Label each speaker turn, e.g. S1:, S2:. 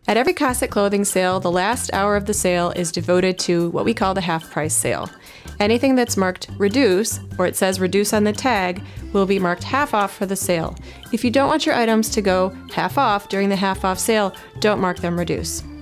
S1: At every Cossitt clothing sale, the last hour of the sale is devoted to what we call the half price sale. Anything that's marked reduce, or it says reduce on the tag, will be marked half off for the sale. If you don't want your items to go half off during the half off sale, don't mark them reduce.